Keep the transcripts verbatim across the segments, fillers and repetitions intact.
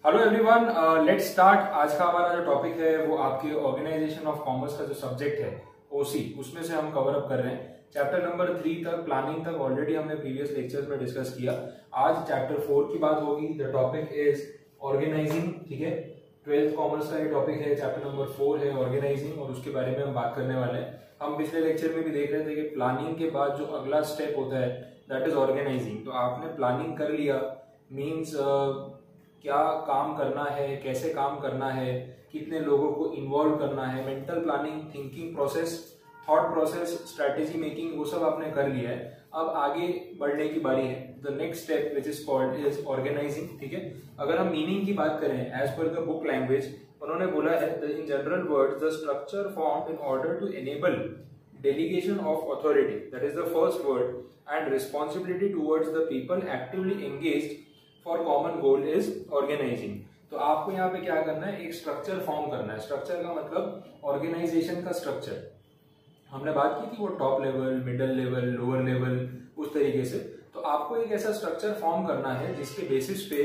Hello everyone, let's start. आज का हमारा जो टॉपिक है वो आपके ऑर्गेनाइजेशन ऑफ कॉमर्स का जो सब्जेक्ट है ओसी, उसमें से हम कवर अप कर रहे हैं। चैप्टर नंबर थ्री तक, प्लानिंग तक ऑलरेडी हमने प्रीवियस लेक्चर्स में डिस्कस किया। आज चैप्टर फोर की बात होगी। The topic is organizing. ठीक है, ट्वेल्थ कॉमर्स का ये टॉपिक है। चैप्टर नंबर फोर है ऑर्गेनाइजिंग और उसके बारे में हम बात करने वाले हैं। हम पिछले लेक्चर में भी देख रहे थे कि प्लानिंग के बाद जो अगला स्टेप होता है दैट इज ऑर्गेनाइजिंग। तो आपने प्लानिंग कर लिया, मीन्स uh, क्या काम करना है, कैसे काम करना है, कितने लोगों को इन्वॉल्व करना है, mental planning, thinking process, thought process, strategy making, वो सब आपने कर लिया है। अब आगे बढ़ने की बारी है। The next step which is called is organizing. ठीक है, अगर हम मीनिंग की बात करें as per the book language, उन्होंने बोला है in general words the structure form in order to enable delegation of authority, that is the first word, and responsibility towards the people actively engaged for common goal is organizing। तो आपको यहाँ पे क्या करना है, एक स्ट्रक्चर फॉर्म करना है। स्ट्रक्चर का मतलब ऑर्गेनाइजेशन का स्ट्रक्चर। हमने बात की थी वो top level, middle level, lower level, उस तरीके से। तो आपको एक ऐसा स्ट्रक्चर फॉर्म करना है जिसके बेसिस पे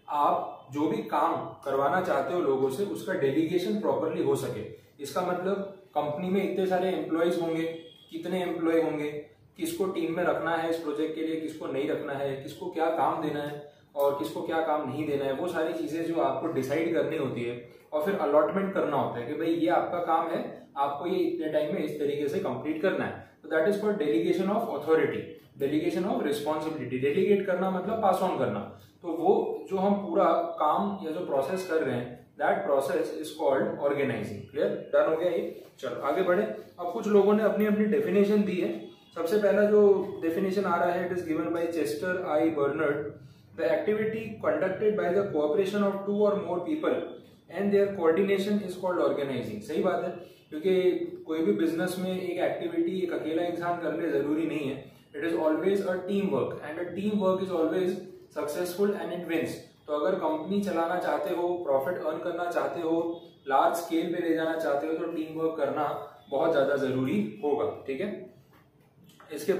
आप जो भी काम करवाना चाहते हो लोगों से, उसका डेलीगेशन प्रॉपरली हो सके। इसका मतलब कंपनी में इतने सारे एम्प्लॉयज होंगे, कितने एम्प्लॉय होंगे, किसको टीम में रखना है इस प्रोजेक्ट के लिए, किसको नहीं रखना है, किसको क्या काम देना है और किसको क्या काम नहीं देना है, वो सारी चीजें जो आपको डिसाइड करनी होती है। और फिर अलॉटमेंट करना होता है कि भाई ये आपका काम है, आपको ये इतने टाइम में इस तरीके से कंप्लीट करना है। तो that is called delegation of authority, delegation of responsibility. Delegate करना मतलब पास ऑन करना। तो वो जो हम पूरा काम या जो प्रोसेस कर रहे हैं that process is called organizing. Clear? Done हो गया ये? चलो आगे बढ़े। अब कुछ लोगों ने अपनी अपनी डेफिनेशन दी है। सबसे पहला जो डेफिनेशन आ रहा है it is given by Chester I Barnard, the activity conducted by the cooperation of two or more people and their coordination is called organizing. सही बात है, क्योंकि कोई भी बिजनेस में एक एक्टिविटी एक अकेला इंसान कर ले जरूरी नहीं है। It is always a team work and a team work is always successful and it wins. तो अगर कंपनी चलाना चाहते हो, प्रॉफिट अर्न करना चाहते हो, लार्ज स्केल पे ले जाना चाहते हो, तो टीम वर्क करना बहुत ज्यादा जरूरी होगा। ठीक है, इसके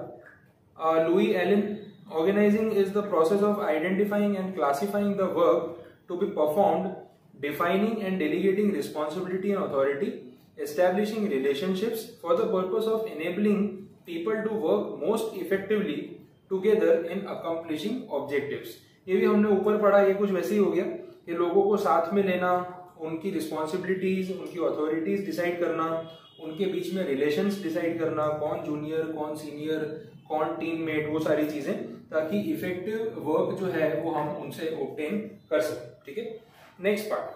बाद Louis Allen, organizing is the process of identifying and classifying the work to be performed, defining and delegating responsibility and authority, establishing relationships for the purpose of enabling people to work most effectively together in accomplishing objectives. ये भी हमने ऊपर पढ़ा, ये कुछ वैसे ही हो गया कि लोगों को साथ में लेना, उनकी रिस्पॉन्सिबिलिटीज, उनकी अथॉरिटीज डिसाइड करना, उनके बीच में रिलेशंस डिसाइड करना, कौन जूनियर, कौन सीनियर, कौन टीममेट, वो सारी चीजें, ताकि इफेक्टिव वर्क जो है वो हम उनसे ऑब्टेन कर सकें। ठीक है, नेक्स्ट पार्ट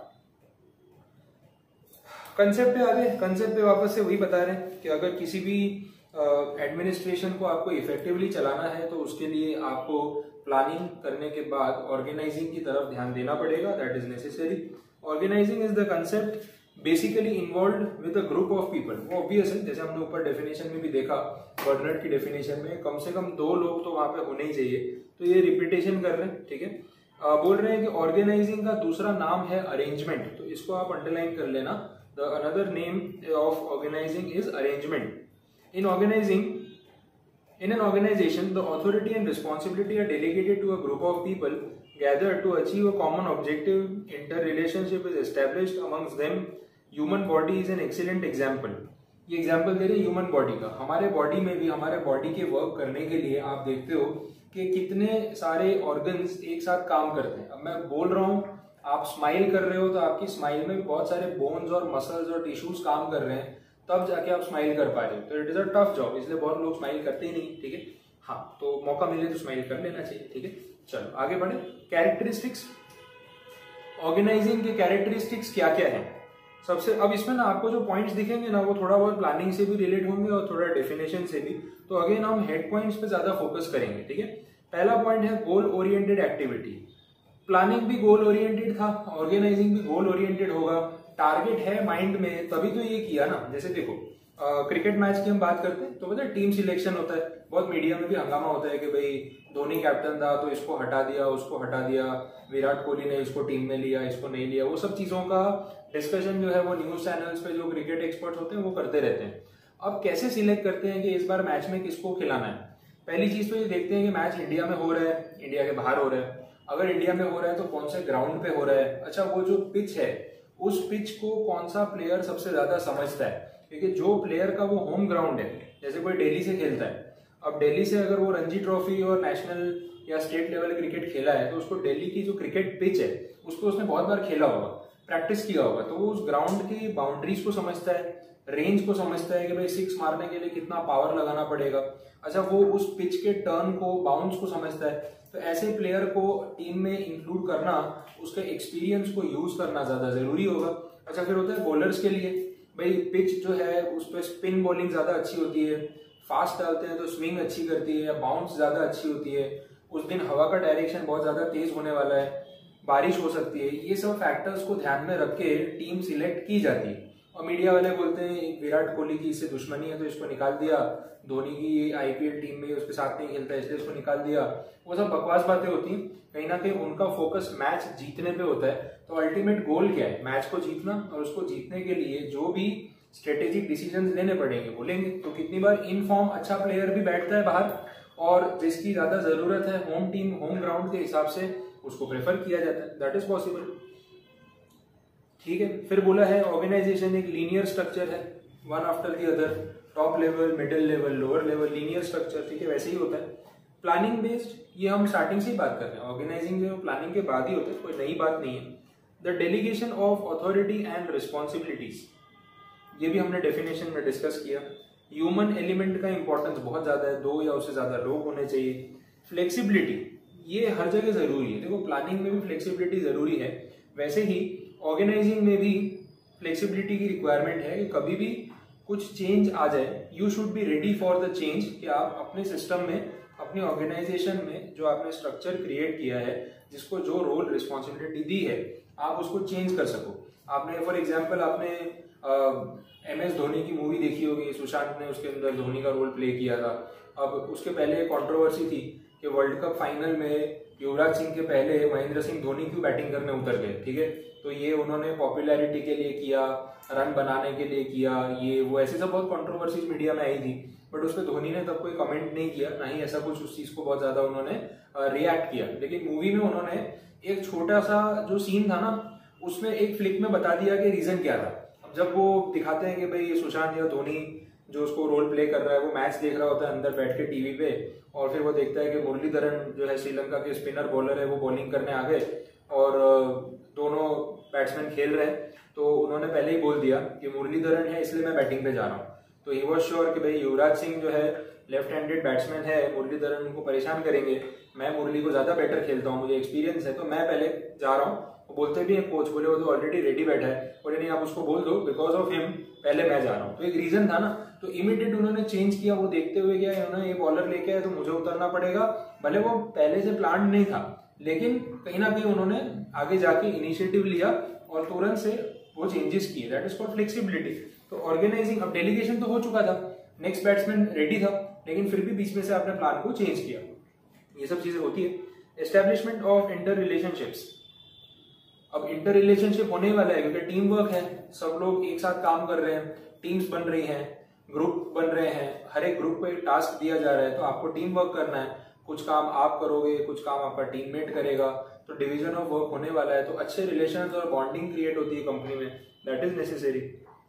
कंसेप्ट पे आगे। कंसेप्ट पे वापस से वही बता रहे हैं कि अगर किसी भी एडमिनिस्ट्रेशन uh, को आपको इफेक्टिवली चलाना है तो उसके लिए आपको प्लानिंग करने के बाद ऑर्गेनाइजिंग की तरफ ध्यान देना पड़ेगा। That is necessary. Organizing is the concept basically involve with a group of people. वो ऑब्वियस है, जैसे हमने ऊपर डेफिनेशन में भी देखा, बर्नर्ड की डेफिनेशन में कम से कम दो लोग तो वहां पे होने ही चाहिए। तो ये रिपीटेशन कर रहे हैं। ठीक है, uh, बोल रहे हैं कि ऑर्गेनाइजिंग का दूसरा नाम है अरेंजमेंट। तो इसको आप अंडरलाइन कर लेना। The another name of organizing is arrangement. In organizing, in an organization, the authority and responsibility are delegated to a group of people gathered to achieve a common objective. Interrelationship is established amongst them. Human body is an excellent example. ये example दे रहे हैं human body का। हमारे body में भी, हमारे body के वर्क करने के लिए आप देखते हो कि कितने सारे ऑर्गन्स एक साथ काम करते हैं। अब मैं बोल रहा हूँ, आप स्माइल कर रहे हो तो आपकी स्माइल में बहुत सारे बोन्स और मसल्स और टिश्यूज काम कर रहे हैं, तब जाके आप स्माइल कर पा रहे हो। तो it is a tough job, इसलिए बहुत लोग स्माइल करते ही नहीं। ठीक है, हाँ, तो मौका मिले तो स्माइल कर लेना चाहिए। ठीक है, चलो आगे बढ़े। कैरेक्टरिस्टिक्स, ऑर्गेनाइजिंग के कैरेक्टरिस्टिक्स क्या क्या है सबसे। अब इसमें ना आपको जो पॉइंट्स दिखेंगे ना वो थोड़ा बहुत प्लानिंग से भी रिलेट होंगे और थोड़ा डेफिनेशन से भी। तो अगेन हम हेड पॉइंट्स पे ज्यादा फोकस करेंगे। ठीक है, पहला पॉइंट है गोल ओरिएंटेड एक्टिविटी। प्लानिंग भी गोल ओरिएंटेड था, ऑर्गेनाइजिंग भी गोल ओरिएंटेड होगा। टारगेट है माइंड में तभी तो ये किया ना। जैसे देखो, क्रिकेट मैच की हम बात करते हैं तो पता है टीम सिलेक्शन होता है। बहुत मीडिया में भी हंगामा होता है कि भाई धोनी कैप्टन था तो इसको हटा दिया, उसको हटा दिया, विराट कोहली ने इसको टीम में लिया, इसको नहीं लिया। वो सब चीजों का डिस्कशन जो है वो न्यूज चैनल्स पे जो क्रिकेट एक्सपर्ट्स होते हैं वो करते रहते हैं। अब कैसे सिलेक्ट करते हैं कि इस बार मैच में किसको खिलाना है? पहली चीज तो ये देखते हैं कि मैच इंडिया में हो रहा है, इंडिया के बाहर हो रहा है। अगर इंडिया में हो रहा है तो कौन से ग्राउंड पे हो रहा है, अच्छा वो जो पिच है उस पिच को कौन सा प्लेयर सबसे ज्यादा समझता है, क्योंकि जो प्लेयर का वो होम ग्राउंड है, जैसे कोई दिल्ली से खेलता है, अब दिल्ली से अगर वो रणजी ट्रॉफी और नेशनल या स्टेट लेवल क्रिकेट खेला है तो उसको दिल्ली की जो क्रिकेट पिच है उसको उसने बहुत बार खेला होगा, प्रैक्टिस किया होगा, तो वो उस ग्राउंड की बाउंड्रीज को समझता है, रेंज को समझता है कि भाई सिक्स मारने के लिए कितना पावर लगाना पड़ेगा, अच्छा वो उस पिच के टर्न को, बाउंस को समझता है। तो ऐसे प्लेयर को टीम में इंक्लूड करना, उसके एक्सपीरियंस को यूज करना ज्यादा जरूरी होगा। अच्छा फिर होता है बॉलर्स के लिए, भाई पिच जो है उस पर स्पिन बॉलिंग ज्यादा अच्छी होती है, फास्ट डालते हैं तो स्विंग अच्छी करती है या बाउंस ज्यादा अच्छी होती है, उस दिन हवा का डायरेक्शन बहुत ज्यादा तेज होने वाला है, बारिश हो सकती है, ये सब फैक्टर्स को ध्यान में रख के टीम सिलेक्ट की जाती है। और मीडिया वाले बोलते हैं विराट कोहली की इससे दुश्मनी है तो इसको निकाल दिया, धोनी की आईपीएल टीम में उसके साथ नहीं खेलता है इसलिए इसको निकाल दिया, वो सब बकवास बातें होती हैं। कहीं ना कहीं उनका फोकस मैच जीतने पे होता है। तो अल्टीमेट गोल क्या है, मैच को जीतना, और उसको जीतने के लिए जो भी स्ट्रेटेजिक डिसीजन लेने पड़ेंगे वो लेंगे। तो कितनी बार इन फॉर्म अच्छा प्लेयर भी बैठता है बाहर, और जिसकी ज्यादा जरूरत है होम टीम होम ग्राउंड के हिसाब से उसको प्रेफर किया जाता है, दैट इज पॉसिबल। ठीक है, फिर बोला है ऑर्गेनाइजेशन एक लीनियर स्ट्रक्चर है, one after the other, top level, middle level, lower level, linear structure, ठीक है, वैसे ही होता है। प्लानिंग बेस्ड, ये हम स्टार्टिंग से ही बात कर रहे हैं, ऑर्गेनाइजिंग जो प्लानिंग के बाद ही होता है, कोई नई बात नहीं है। The delegation of authority and responsibilities, ये भी हमने डेफिनेशन में डिस्कस किया। ह्यूमन एलिमेंट का इंपॉर्टेंस बहुत ज्यादा है, दो या उससे ज्यादा लोग होने चाहिए। फ्लेक्सिबिलिटी, ये हर जगह जरूरी है, देखो प्लानिंग में भी फ्लेक्सिबिलिटी जरूरी है, वैसे ही ऑर्गेनाइजिंग में भी फ्लेक्सिबिलिटी की रिक्वायरमेंट है कि कभी भी कुछ चेंज आ जाए, you should be ready for the change, कि आप अपने सिस्टम में, अपनी ऑर्गेनाइजेशन में जो आपने स्ट्रक्चर क्रिएट किया है, जिसको जो रोल रिस्पॉन्सिबिलिटी दी है, आप उसको चेंज कर सको। आपने फॉर एग्जाम्पल आपने एम एस धोनी की मूवी देखी होगी, सुशांत ने उसके अंदर धोनी का रोल प्ले किया था। अब उसके पहले कंट्रोवर्सी थी कि वर्ल्ड कप फाइनल में युवराज सिंह के पहले महेंद्र सिंह धोनी क्यों बैटिंग करने उतर गए, ठीक है, तो ये उन्होंने पॉपुलैरिटी के लिए किया, रन बनाने के लिए किया, ये वो ऐसे सब बहुत कंट्रोवर्सीज मीडिया में आई थी, बट उस पर धोनी ने तब कोई कमेंट नहीं किया, ना ही ऐसा कुछ उस चीज को बहुत ज्यादा उन्होंने रिएक्ट किया। लेकिन मूवी में उन्होंने एक छोटा सा जो सीन था ना, उसमें एक फ्लिक में बता दिया कि रीजन क्या था। अब जब वो दिखाते हैं कि भाई सुशांत या धोनी जो उसको रोल प्ले कर रहा है, वो मैच देख रहा होता है अंदर बैठ के टीवी पे, और फिर वो देखता है कि मुरलीधरन जो है श्रीलंका के स्पिनर बॉलर है, वो बॉलिंग करने आ गए और दोनों बैट्समैन खेल रहे हैं, तो उन्होंने पहले ही बोल दिया कि मुरलीधरन है इसलिए मैं बैटिंग पे जा रहा हूँ। तो ही वॉज श्योर कि भाई युवराज सिंह जो है लेफ्ट हैंडेड बैट्समैन है, मुरलीधरन उनको परेशान करेंगे, मैं मुरली को ज्यादा बेटर खेलता हूँ, मुझे एक्सपीरियंस है, तो मैं पहले जा रहा हूँ। वो बोलते भी हैं, कोच बोले वो तो ऑलरेडी रेडी बैठा है, बोले नहीं आप उसको बोल दो बिकॉज ऑफ हिम पहले मैं जा रहा हूँ। तो एक रीजन था ना, तो इमीडिएट उन्होंने चेंज किया, वो देखते हुए क्या उन्होंने ये बॉलर लेके आए तो मुझे उतरना पड़ेगा, भले वो पहले से प्लान नहीं था, लेकिन कहीं ना कहीं उन्होंने आगे जाके इनिशिएटिव लिया और तुरंत से वो चेंजेस किए, दैट इज कॉल्ड फ्लेक्सिबिलिटी। तो ऑर्गेनाइजिंग, अब डेलीगेशन तो हो चुका था, नेक्स्ट बैट्समैन रेडी था, लेकिन फिर भी बीच में से आपने प्लान को चेंज किया, ये सब चीजें होती है। एस्टेब्लिशमेंट ऑफ इंटर रिलेशनशिप्स, अब इंटर रिलेशनशिप होने वाला है क्योंकि टीम वर्क है, सब लोग एक साथ काम कर रहे हैं, टीम्स बन रही हैं, ग्रुप बन रहे हैं, हर एक ग्रुप को एक टास्क दिया जा रहा है, तो आपको टीम वर्क करना है, कुछ काम आप करोगे, कुछ काम आपका टीममेट करेगा, तो डिवीजन ऑफ वर्क होने वाला है, तो अच्छे रिलेशंस और बॉन्डिंग क्रिएट होती है कंपनी में, that is necessary.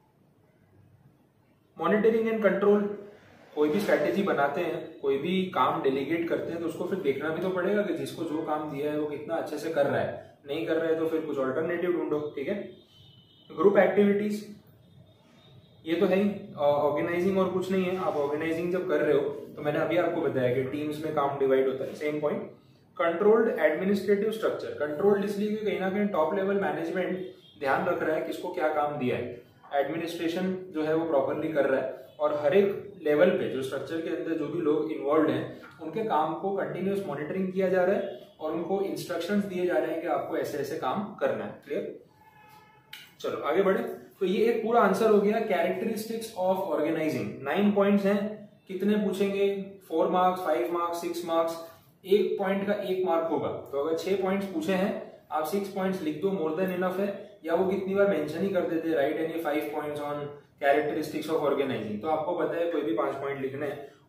Monitoring and control, कोई भी स्ट्रैटेजी बनाते हैं, कोई भी काम डेलीगेट करते हैं, तो उसको फिर देखना भी तो पड़ेगा कि जिसको जो काम दिया है वो कितना अच्छे से कर रहा है, नहीं कर रहा है तो फिर कुछ ऑल्टरनेटिव ढूंढो, ठीक है। ग्रुप एक्टिविटीज, ये तो है ही ऑर्गेनाइजिंग और कुछ नहीं है। आप ऑर्गेनाइजिंग जब कर रहे हो तो मैंने अभी आपको बताया कि टीम्स में काम डिवाइड होता है, same point. Controlled administrative structure, controlled इसलिए कि कहीं ना कहीं टॉप लेवल मैनेजमेंट ध्यान रख रहा है किसको क्या काम दिया है, एडमिनिस्ट्रेशन जो है वो प्रॉपरली कर रहा है, और हर एक लेवल पे जो स्ट्रक्चर के अंदर जो भी लोग इन्वॉल्व हैं उनके काम को कंटिन्यूस मॉनिटरिंग किया जा रहा है और उनको इंस्ट्रक्शंस दिए जा रहे हैं कि आपको ऐसे ऐसे काम करना है। क्लियर, चलो आगे बढ़े। तो ये एक पूरा आंसर हो गया characteristics of organizing. Nine points हैं, कितने पूछेंगे, four marks, five marks, six marks, एक पॉइंट का एक मार्क होगा। तो अगर छह पॉइंट्स पूछे हैं, आप सिक्स पॉइंट्स लिख दो, मोर देन इनफ है। या वो कितनी बार मेंशन ही कर देते, write any five points on characteristics of organizing, तो आपको पता है कोई भी पांच पॉइंट लिखने हैं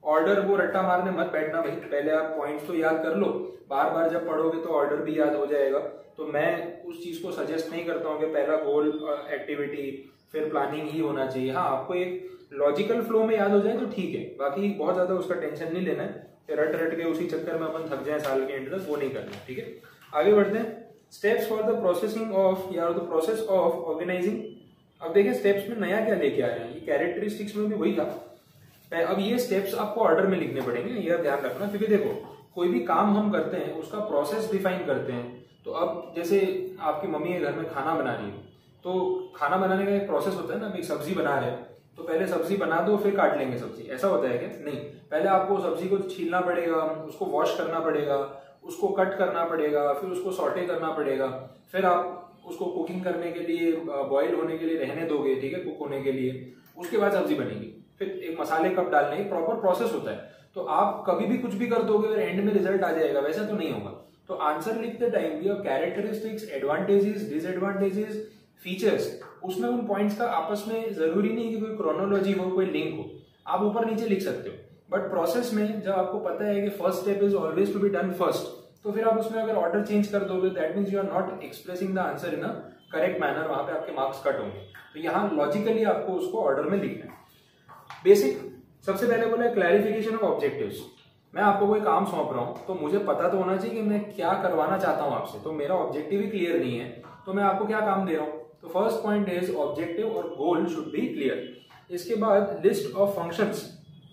ऑर्डर वो रट्टा मारने मत बैठना भाई, पहले आप पॉइंट्स तो याद कर लो, बार बार जब पढ़ोगे तो ऑर्डर भी याद हो जाएगा। तो मैं उस चीज को सजेस्ट नहीं करता हूँ कि पहला गोल एक्टिविटी फिर प्लानिंग ही होना चाहिए। हाँ, आपको एक लॉजिकल फ्लो में याद हो जाए तो ठीक है, बाकी बहुत ज्यादा उसका टेंशन नहीं लेना है, रट रट के उसी चक्कर में अपन थक जाए साल के एंड तक, वो नहीं करना। ठीक है, आगे बढ़ते हैं। Steps for the processing of या द प्रोसेस ऑफ ऑर्गेनाइजिंग। अब देखिए स्टेप्स में नया क्या लेके आए हैं, ये कैरेक्टरिस्टिक्स में भी वही था। अब ये स्टेप्स आपको ऑर्डर में लिखने पड़ेंगे, ये ध्यान रखना, क्योंकि देखो कोई भी काम हम करते हैं उसका प्रोसेस डिफाइन करते हैं। तो अब जैसे आपकी मम्मी घर में खाना बना रही है, तो खाना बनाने का एक प्रोसेस होता है ना, एक सब्जी बना रहे हैं तो पहले सब्जी बना दो फिर काट लेंगे सब्जी, ऐसा होता है क्या? नहीं, पहले आपको सब्जी को छीलना पड़ेगा, उसको वॉश करना पड़ेगा, उसको कट करना पड़ेगा, फिर उसको सॉटे करना पड़ेगा, फिर आप उसको कुकिंग करने के लिए बॉईल होने के लिए रहने दोगे, ठीक है, कुक होने के लिए, उसके बाद सब्जी बनेगी, फिर एक मसाले कब डालने, एक प्रॉपर प्रोसेस होता है। तो आप कभी भी कुछ भी कर दोगे और एंड में रिजल्ट आ जाएगा, वैसा तो नहीं होगा। तो आंसर लिखते टाइम भी कैरेक्टरिस्टिक्स, एडवांटेजेस, डिसएडवांटेजेस, फीचर्स, उसमें उन पॉइंट्स का आपस में जरूरी नहीं कि कोई क्रोनोलॉजी हो, कोई लिंक हो, आप ऊपर नीचे लिख सकते हो। बट प्रोसेस में जब आपको पता है कि first step is always to be done first, तो फिर आप उसमें अगर ऑर्डर चेंज कर दोगे that means you are not expressing the answer in a correct manner, वहां पे आपके मार्क्स कट होंगे। तो यहाँ लॉजिकली आपको उसको ऑर्डर में लिखना है। बेसिक सबसे पहले बोला है क्लैरिफिकेशन ऑफ ऑब्जेक्टिव्स। मैं आपको कोई काम सौंप रहा हूं तो मुझे पता तो होना चाहिए कि मैं क्या करवाना चाहता हूं आपसे। तो मेरा ऑब्जेक्टिव ही क्लियर नहीं है तो मैं आपको क्या काम दे रहा हूं। तो फर्स्ट पॉइंट इज ऑब्जेक्टिव और गोल शुड बी क्लियर। इसके बाद लिस्ट ऑफ फंक्शंस,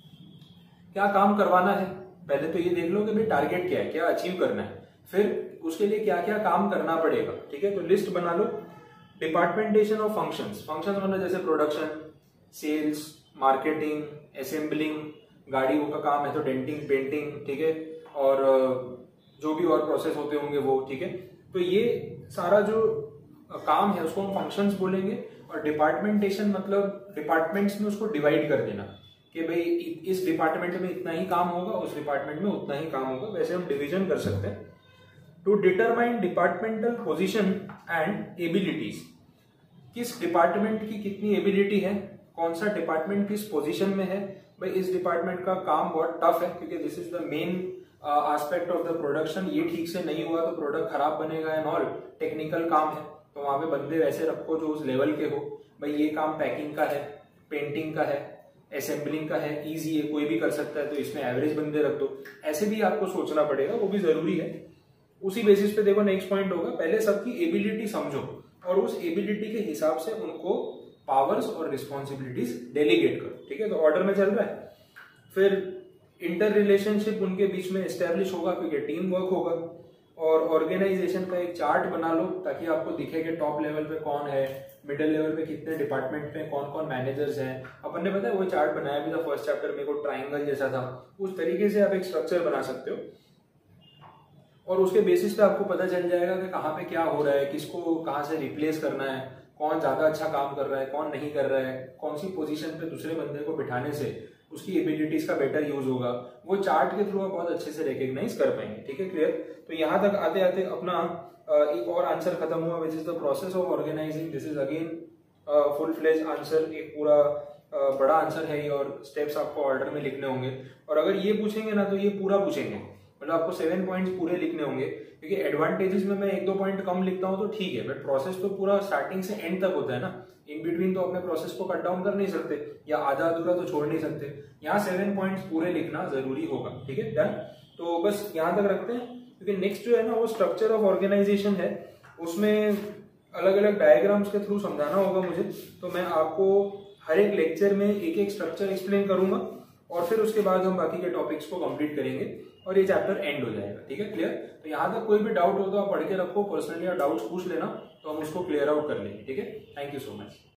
क्या काम करवाना है, पहले तो ये देख लो कि भाई टारगेट क्या है, क्या अचीव करना है, फिर उसके लिए क्या क्या काम करना पड़ेगा। ठीक है, तो लिस्ट बना लो। डिपार्टमेंटेशन ऑफ फंक्शंस, फंक्शंस मतलब जैसे प्रोडक्शन, सेल्स, मार्केटिंग, असेंबलिंग, गाड़ियों का काम है तो डेंटिंग, पेंटिंग, ठीक है, और जो भी और प्रोसेस होते होंगे वो, ठीक है। तो ये सारा जो काम है उसको हम फंक्शंस बोलेंगे। और डिपार्टमेंटेशन मतलब डिपार्टमेंट्स में उसको डिवाइड कर देना कि भाई इस डिपार्टमेंट में इतना ही काम होगा, उस डिपार्टमेंट में उतना ही काम होगा, वैसे हम डिवीजन कर सकते हैं। To determine departmental position and abilities, किस डिपार्टमेंट की कितनी एबिलिटी है, कौन सा डिपार्टमेंट किस पोजीशन में है। भाई इस डिपार्टमेंट का काम बहुत टफ है क्योंकि this is the main aspect of the production, ये ठीक से नहीं हुआ तो प्रोडक्ट खराब बनेगा एंड ऑल, टेक्निकल काम है तो वहां पे बंदे वैसे रखो जो उस लेवल के हो। भाई ये काम पैकिंग का है, पेंटिंग का है, असेंबलिंग का है, इजी है, कोई भी कर सकता है तो इसमें एवरेज बंदे रख दो। ऐसे भी आपको सोचना पड़ेगा, वो भी जरूरी है। उसी बेसिस पे देखो नेक्स्ट पॉइंट होगा, पहले सबकी एबिलिटी समझो और उस एबिलिटी के हिसाब से उनको पावर्स और रिस्पॉन्सिबिलिटीज डेलीगेट करो। ठीक है, तो ऑर्डर में चल रहा है। फिर इंटर रिलेशनशिप उनके बीच में एस्टेब्लिश होगा क्योंकि टीम वर्क होगा। और ऑर्गेनाइजेशन का एक चार्ट बना लो ताकि आपको दिखे कि टॉप लेवल पे कौन है, मिडिल लेवल पे कितने डिपार्टमेंट पे कौन कौन मैनेजर्स हैं। अपन ने पता है वो चार्ट बनाया भी था फर्स्ट चैप्टर में, को ट्राइंगल जैसा था, उस तरीके से आप एक स्ट्रक्चर बना सकते हो और उसके बेसिस पे आपको पता चल जाएगा कि कहाँ पे क्या हो रहा है, किसको कहाँ से रिप्लेस करना है, कौन ज्यादा अच्छा काम कर रहा है, कौन नहीं कर रहा है, कौन सी पोजीशन पे दूसरे बंदे को बिठाने से उसकी एबिलिटीज का बेटर यूज होगा। वो चार्ट के थ्रू आप बहुत अच्छे से रिकॉग्नाइज कर पाएंगे। ठीक है, क्लियर। तो यहाँ तक आते आते अपना एक और आंसर खत्म हुआ which is the process of organizing. This is again full fledge answer, एक पूरा uh, बड़ा आंसर है ये और स्टेप्स आपको ऑर्डर में लिखने होंगे। और अगर ये पूछेंगे ना तो ये पूरा पूछेंगे, मतलब आपको सेवन पॉइंट्स पूरे लिखने होंगे क्योंकि एडवांटेजेस में मैं एक दो पॉइंट कम लिखता हूँ तो ठीक है, बट प्रोसेस तो पूरा स्टार्टिंग से एंड तक होता है ना, इन बिटवीन तो अपने प्रोसेस को कट डाउन कर नहीं सकते या आधा अधूरा तो छोड़ नहीं सकते। यहाँ सेवन पॉइंट्स पूरे लिखना जरूरी होगा। ठीक है, डन। तो बस यहाँ तक रखते हैं क्योंकि नेक्स्ट जो है ना वो स्ट्रक्चर ऑफ ऑर्गेनाइजेशन है, उसमें अलग अलग डायग्राम्स के थ्रू समझाना होगा मुझे। तो मैं आपको हर एक लेक्चर में एक एक स्ट्रक्चर एक्सप्लेन करूंगा और फिर उसके बाद हम बाकी के टॉपिक्स को कंप्लीट करेंगे और ये चैप्टर एंड हो जाएगा। ठीक है, क्लियर। तो यहाँ तक कोई भी डाउट हो तो आप पढ़ के रखो, पर्सनली डाउट्स पूछ लेना तो हम उसको क्लियर आउट कर लेंगे। ठीक है, थैंक यू सो मच।